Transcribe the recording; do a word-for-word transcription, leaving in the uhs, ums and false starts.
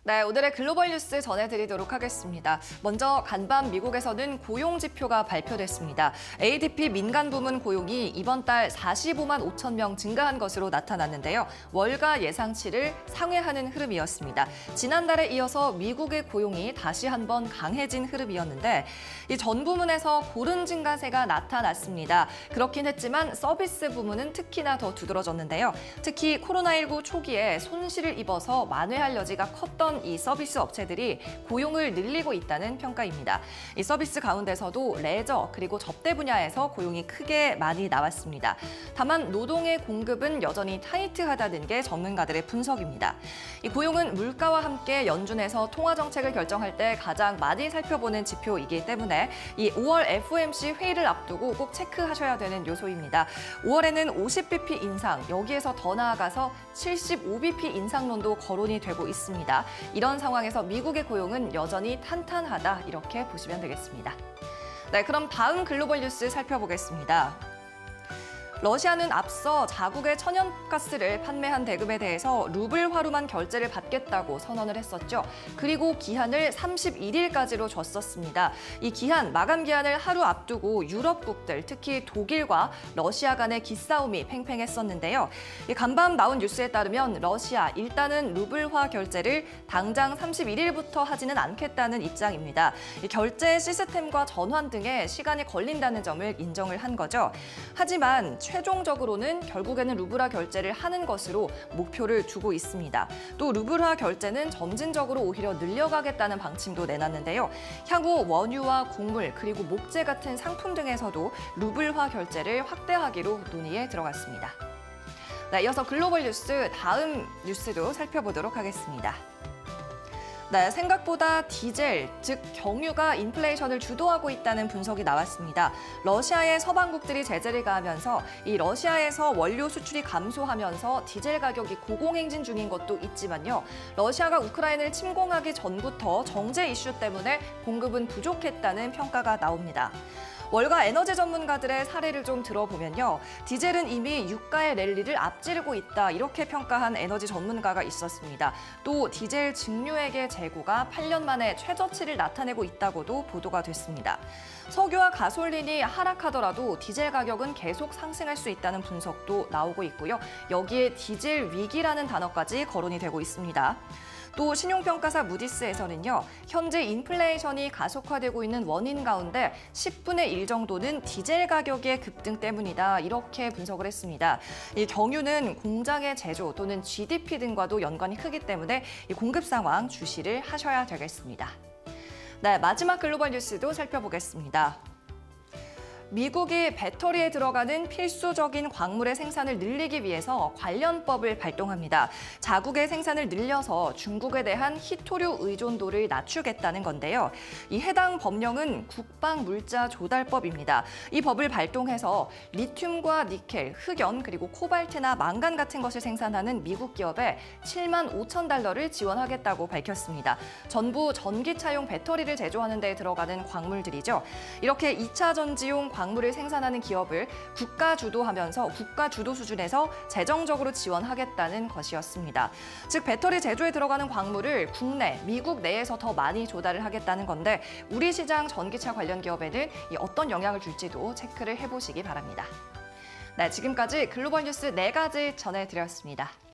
네, 오늘의 글로벌 뉴스 전해드리도록 하겠습니다. 먼저 간밤 미국에서는 고용 지표가 발표됐습니다. 에이디피 민간 부문 고용이 이번 달 사십오만 오천 명 증가한 것으로 나타났는데요. 월가 예상치를 상회하는 흐름이었습니다. 지난달에 이어서 미국의 고용이 다시 한번 강해진 흐름이었는데 이 전 부문에서 고른 증가세가 나타났습니다. 그렇긴 했지만 서비스 부문은 특히나 더 두드러졌는데요. 특히 코로나십구 초기에 손실을 입어서 만회할 여지가 컸던 이 서비스 업체들이 고용을 늘리고 있다는 평가입니다. 이 서비스 가운데서도 레저 그리고 접대 분야에서 고용이 크게 많이 나왔습니다. 다만 노동의 공급은 여전히 타이트하다는 게 전문가들의 분석입니다. 이 고용은 물가와 함께 연준에서 통화 정책을 결정할 때 가장 많이 살펴보는 지표이기 때문에 이 오월 에프오엠씨 회의를 앞두고 꼭 체크하셔야 되는 요소입니다. 오월에는 오십 비피 인상, 여기에서 더 나아가서 칠십오 비피 인상론도 거론이 되고 있습니다. 이런 상황에서 미국의 고용은 여전히 탄탄하다, 이렇게 보시면 되겠습니다. 네, 그럼 다음 글로벌 뉴스 살펴보겠습니다. 러시아는 앞서 자국의 천연가스를 판매한 대금에 대해서 루블화로만 결제를 받겠다고 선언을 했었죠. 그리고 기한을 삼십일 일까지로 줬었습니다. 이 기한, 마감 기한을 하루 앞두고 유럽국들, 특히 독일과 러시아 간의 기싸움이 팽팽했었는데요. 이 간밤 나온 뉴스에 따르면 러시아, 일단은 루블화 결제를 당장 삼십일 일부터 하지는 않겠다는 입장입니다. 이 결제 시스템과 전환 등에 시간이 걸린다는 점을 인정을 한 거죠. 하지만 최종적으로는 결국에는 루블화 결제를 하는 것으로 목표를 두고 있습니다. 또 루블화 결제는 점진적으로 오히려 늘려가겠다는 방침도 내놨는데요. 향후 원유와 곡물 그리고 목재 같은 상품 등에서도 루블화 결제를 확대하기로 논의에 들어갔습니다. 네, 이어서 글로벌 뉴스 다음 뉴스도 살펴보도록 하겠습니다. 네, 생각보다 디젤, 즉 경유가 인플레이션을 주도하고 있다는 분석이 나왔습니다. 러시아의 서방국들이 제재를 가하면서 이 러시아에서 원료 수출이 감소하면서 디젤 가격이 고공행진 중인 것도 있지만요. 러시아가 우크라이나를 침공하기 전부터 정제 이슈 때문에 공급은 부족했다는 평가가 나옵니다. 월가 에너지 전문가들의 사례를 좀 들어보면요. 디젤은 이미 유가의 랠리를 앞지르고 있다, 이렇게 평가한 에너지 전문가가 있었습니다. 또 디젤 증류액의 재고가 팔 년 만에 최저치를 나타내고 있다고도 보도가 됐습니다. 석유와 가솔린이 하락하더라도 디젤 가격은 계속 상승할 수 있다는 분석도 나오고 있고요. 여기에 디젤 위기라는 단어까지 거론이 되고 있습니다. 또 신용평가사 무디스에서는요, 현재 인플레이션이 가속화되고 있는 원인 가운데 십분의 일 정도는 디젤 가격의 급등 때문이다, 이렇게 분석을 했습니다. 이 경유는 공장의 제조 또는 지디피 등과도 연관이 크기 때문에 이 공급 상황 주시를 하셔야 되겠습니다. 네, 마지막 글로벌 뉴스도 살펴보겠습니다. 미국이 배터리에 들어가는 필수적인 광물의 생산을 늘리기 위해서 관련법을 발동합니다. 자국의 생산을 늘려서 중국에 대한 희토류 의존도를 낮추겠다는 건데요. 이 해당 법령은 국방물자조달법입니다. 이 법을 발동해서 리튬과 니켈, 흑연, 그리고 코발트나 망간 같은 것을 생산하는 미국 기업에 칠만 오천 달러를 지원하겠다고 밝혔습니다. 전부 전기차용 배터리를 제조하는 데 들어가는 광물들이죠. 이렇게 이차 전지용 광물 광물을 생산하는 기업을 국가 주도하면서 국가 주도 수준에서 재정적으로 지원하겠다는 것이었습니다. 즉 배터리 제조에 들어가는 광물을 국내, 미국 내에서 더 많이 조달을 하겠다는 건데 우리 시장 전기차 관련 기업에는 어떤 영향을 줄지도 체크를 해보시기 바랍니다. 네, 지금까지 글로벌 뉴스 네 가지 전해드렸습니다.